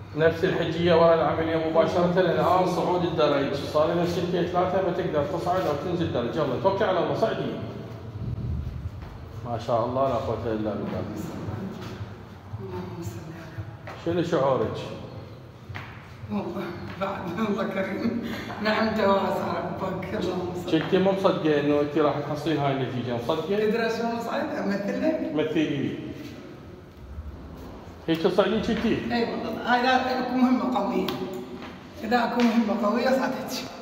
نفس الحجيه ورا العمليه مباشره الان صعود الدرج، صار لنا سلكه 3 ما تقدر تصعد او تنزل درج. يلا توكل على الله صعدي. ما شاء الله لا قوه الا بالله. شنو شعورك؟ والله بعد الله كريم نعمته واسعه ربك. اللهم صل. كنتي مو مصدقه انه انت راح تحصلين هاي النتيجه، مصدقه؟ تدري شلون صعد امثل لك؟ مثلي لي. هيك تصعدين كنتي؟ اي والله هاي لا اكو مهمه قويه. اذا اكو مهمه قويه صعدت.